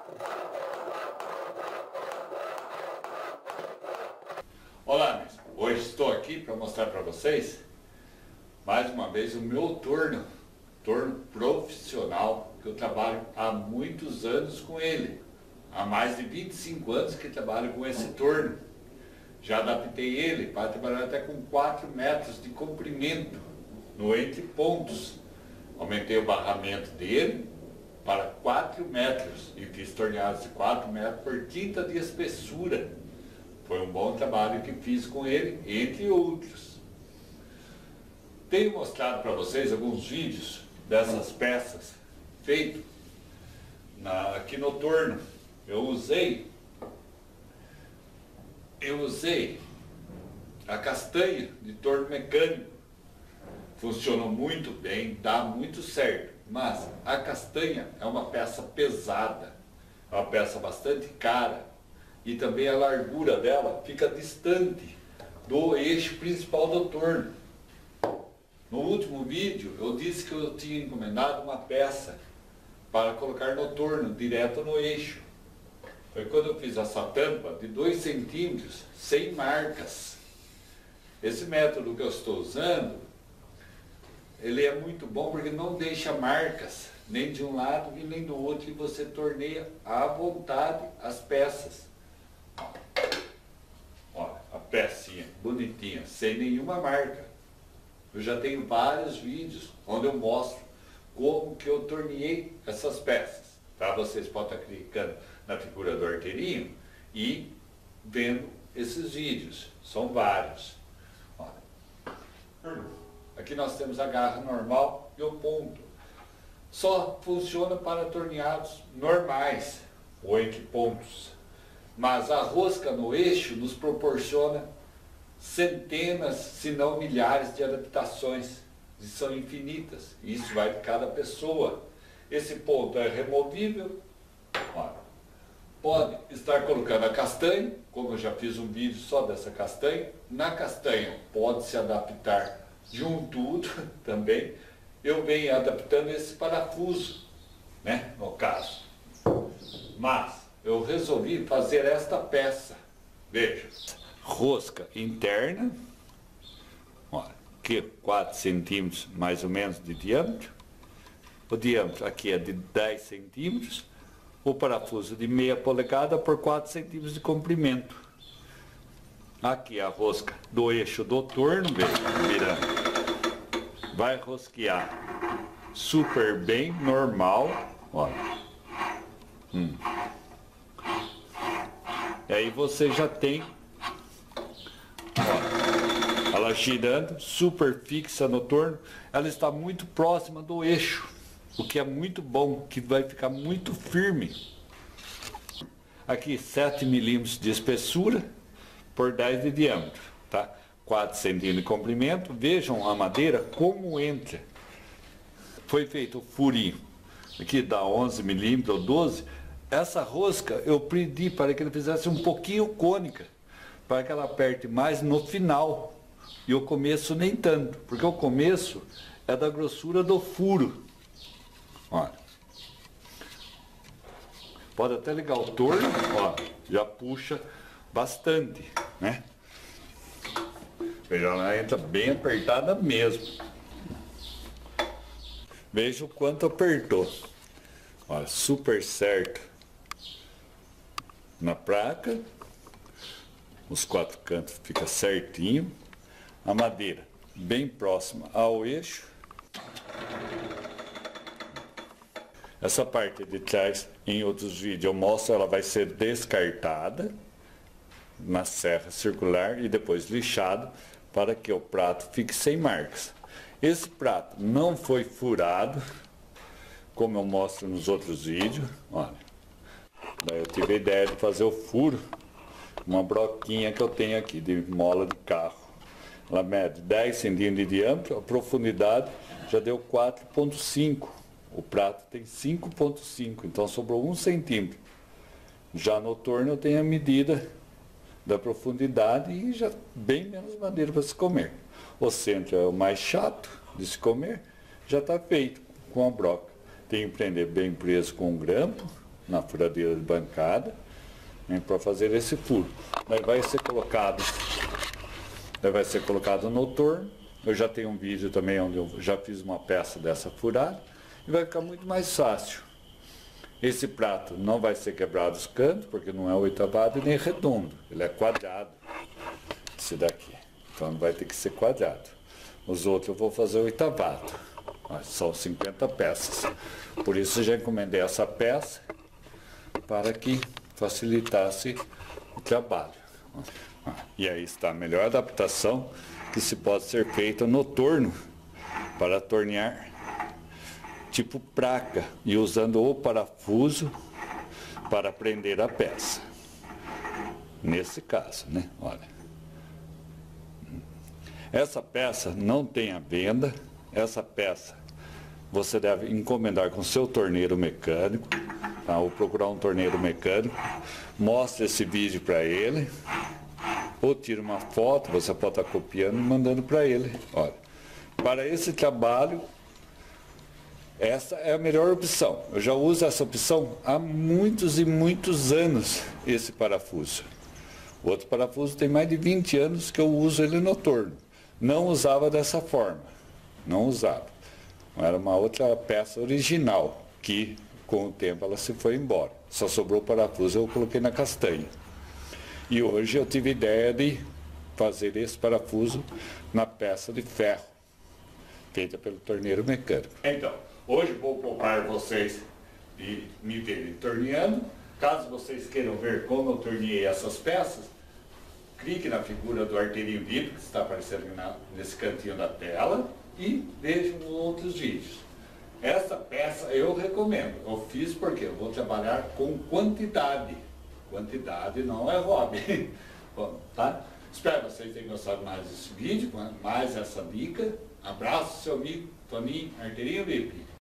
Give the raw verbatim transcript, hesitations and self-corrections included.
Olá, amigos. Hoje estou aqui para mostrar para vocês mais uma vez o meu torno, torno profissional, que eu trabalho há muitos anos com ele. Há mais de vinte e cinco anos que trabalho com esse torno. Já adaptei ele para trabalhar até com quatro metros de comprimento no entre pontos. Aumentei o barramento dele para quatro metros e fiz torneados de quatro metros por tinta de espessura. Foi um bom trabalho que fiz com ele, entre outros. Tenho mostrado para vocês alguns vídeos dessas peças feitas na, aqui no torno. Eu usei, eu usei a castanha de torno mecânico. Funcionou muito bem, dá muito certo. Mas a castanha é uma peça pesada, é uma peça bastante cara. E também a largura dela fica distante do eixo principal do torno. No último vídeo eu disse que eu tinha encomendado uma peça para colocar no torno, direto no eixo. Foi quando eu fiz essa tampa de dois centímetros, sem marcas. Esse método que eu estou usando, ele é muito bom porque não deixa marcas, nem de um lado e nem do outro, e você torneia à vontade as peças. Olha, a pecinha bonitinha, sem nenhuma marca. Eu já tenho vários vídeos onde eu mostro como que eu torneei essas peças. Tá? Vocês podem estar clicando na figura do arteirinho e vendo esses vídeos. São vários. Olha. Aqui nós temos a garra normal e o ponto. Só funciona para torneados normais ou entre pontos. Mas a rosca no eixo nos proporciona centenas, se não milhares de adaptações, e são infinitas. Isso vai de cada pessoa. Esse ponto é removível. Olha, pode estar colocando a castanha, como eu já fiz um vídeo só dessa castanha. Na castanha pode se adaptar de um tudo também. Eu venho adaptando esse parafuso, né, no caso. Mas eu resolvi fazer esta peça. Veja, rosca interna, olha, aqui quatro centímetros mais ou menos de diâmetro. O diâmetro aqui é de dez centímetros. O parafuso de meia polegada por quatro centímetros de comprimento. Aqui a rosca do eixo do torno, veja, virando. Vai rosquear super bem, normal, olha. Hum. E aí você já tem, ó, ela girando, super fixa no torno, ela está muito próxima do eixo, o que é muito bom, que vai ficar muito firme. Aqui sete milímetros de espessura por dez de diâmetro, tá? quatro centímetros de comprimento. Vejam a madeira como entra. Foi feito o furinho, aqui dá onze milímetros ou doze. Essa rosca eu pedi para que ele fizesse um pouquinho cônica, para que ela aperte mais no final, e o começo nem tanto, porque o começo é da grossura do furo. Olha. Pode até ligar o torno, ó, já puxa bastante, né? Veja, ela entra bem apertada mesmo. Veja o quanto apertou. Olha, super certo na placa, os quatro cantos fica certinho, a madeira bem próxima ao eixo. Essa parte de trás, em outros vídeos eu mostro, ela vai ser descartada na serra circular e depois lixado para que o prato fique sem marcas. Esse prato não foi furado, como eu mostro nos outros vídeos. Olha. Daí eu tive a ideia de fazer o furo, uma broquinha que eu tenho aqui de mola de carro. Ela mede dez centímetros de diâmetro, a profundidade já deu quatro ponto cinco. O prato tem cinco ponto cinco, então sobrou um centímetro. Já no torno eu tenho a medida da profundidade e já bem menos madeira para se comer. O centro é o mais chato de se comer, já está feito com a broca. Tem que prender bem preso com um grampo na furadeira de bancada, né, para fazer esse furo. Daí vai ser colocado, daí vai ser colocado no torno. Eu já tenho um vídeo também onde eu já fiz uma peça dessa furada e vai ficar muito mais fácil. Esse prato não vai ser quebrado os cantos, porque não é oitavado e nem redondo, ele é quadrado, esse daqui. Então vai ter que ser quadrado. Os outros eu vou fazer oitavado. São cinquenta peças. Por isso já encomendei essa peça para que facilitasse o trabalho. E aí está a melhor adaptação que se pode ser feita no torno para tornear tipo placa e usando o parafuso para prender a peça. Nesse caso, né? Olha. Essa peça não tem a venda, essa peça você deve encomendar com seu torneiro mecânico, tá? Ou procurar um torneiro mecânico, mostre esse vídeo para ele, ou tira uma foto, você pode estar copiando e mandando para ele. Olha, para esse trabalho, essa é a melhor opção. Eu já uso essa opção há muitos e muitos anos, esse parafuso. O outro parafuso tem mais de vinte anos que eu uso ele no torno. Não usava dessa forma, não usava. Era uma outra peça original, que com o tempo ela se foi embora. Só sobrou o parafuso, eu coloquei na castanha. E hoje eu tive a ideia de fazer esse parafuso na peça de ferro, feita pelo torneiro mecânico. Então, hoje vou poupar vocês de me verem torneando. Caso vocês queiram ver como eu torneei essas peças, clique na figura do arteirinho vivo que está aparecendo na, nesse cantinho da tela e vejam outros vídeos. Essa peça eu recomendo. Eu fiz porque eu vou trabalhar com quantidade. Quantidade não é hobby. Bom, tá? Espero que vocês tenham gostado mais desse vídeo, mais essa dica. Abraço, seu amigo Toninho Arteirinho Vivo.